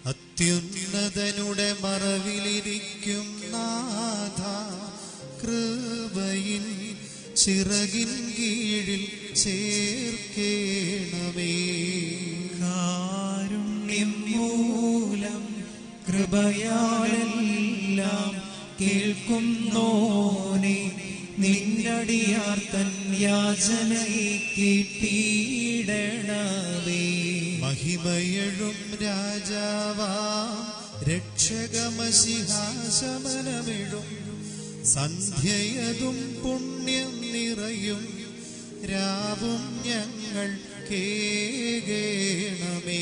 അത്യുന്നതനുടെ മറവിലിരിക്കും നാഥ, കൃപയിൻ ചിറകിൻ കീഴിൽ ചേർക്കേണമേ. കാരുണ്യം മൂലം കൃപയാലെല്ലാം കേൾക്കുന്നോനെ, നിന്നടിയാർ തൻ യാചനയെ കേട്ടിടണമേ. മഹിമയഴും രാജാവാം രക്ഷകമശിഹാശമനമിഴും സന്ധ്യയതും പുണ്യം നിറയും രാവും ഞങ്ങൾ കേകേണമേ.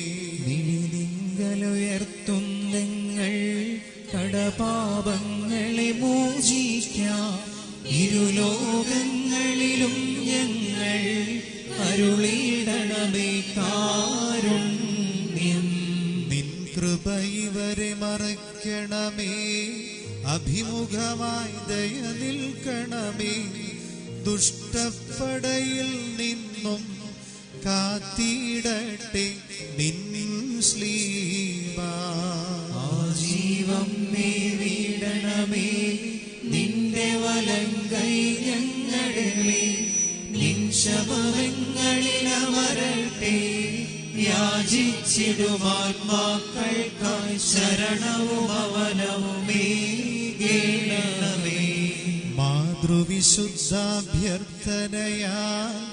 നിങ്ങളുയർത്തുന്നെങ്ങൾ കടപാപങ്ങളെ മോചിക്കാം, ഇരുലോകങ്ങളിലും ഞങ്ങൾ അരുളിടണമേ കാരുണ്യം. നിൻ കൃപ ഇവരെ മറയ്ക്കണമേ, അഭിമുഖമായി ദയ നിൽക്കണമേ. ദുഷ്ടപ്പടയിൽ നിന്നും കാത്തിടട്ടെ നിൻ ശ്ലീബാ. ആജീവം നേടിടണമേ, നിന്റെ വലങ്കൈ ഞങ്ങളുടെ മേൽ, നിൻ ശമനങ്ങളിൽ അമരട്ടെ. യാചിച്ചിടുമാത്മാക്കൾക്കായി ശരണവും അവനവുമേകേണമേ. മാതൃവിശുദ്ധാഭ്യർത്ഥനയാൽ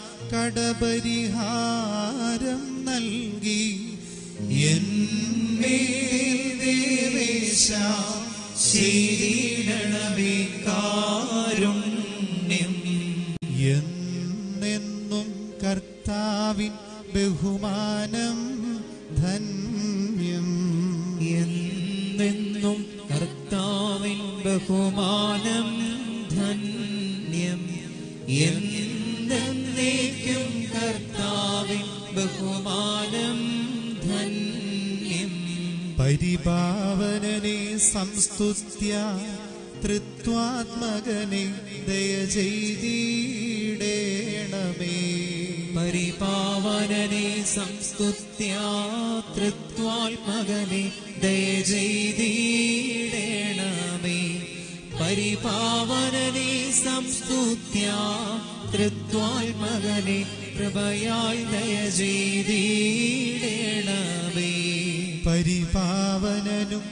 കടപരിഹാരം നൽകി ദേവേശ ചെയ്തിടണമേ കാരുണ്യം. എന്നെന്നും കർത്താവിൻ ബഹുമാനം ധന്യം. എന്നെന്നും കർത്താവിൻ ബഹുമാനം ധന്യം. എന്നേക്കും കർത്താവിൻ ബഹുമാനം ധന്യം. പരിപാവനനെ സംസ്തുത്യ തൃത്വാത്മകനെ ദയ ചെയ്തിടേണമേ. പരിപാവനനെ സംസ്തുത്യ തൃത്വാത്മകനെ ദയ ചെയ്തിടേണമേ. പരിപാവനനെ സംസ്തുത്യ തൃത്വാത്മകനെ കൃപയാൽ ദയ ചെയ്തിടേണമേ. പരിപാവനനും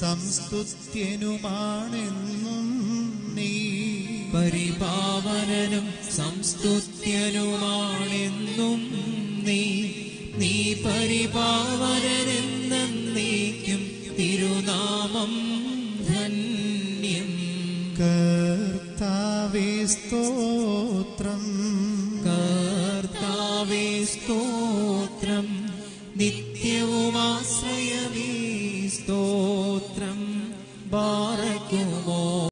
സംസ്തുത്യനുമാണെന്നും നീ. പരിപാവനനും സംസ്തുത്യനുമാണെന്നും നീ. നീ പരിപാവനനെന്നേക്കും തിരുനാമം ധന്യം. കർത്താവേ സ്തോത്രം, കർത്താവേ സ്തോത്രം. നിത്യവുമാശ്രയമേ സ്തോത്രം. ബാറക്കുമോ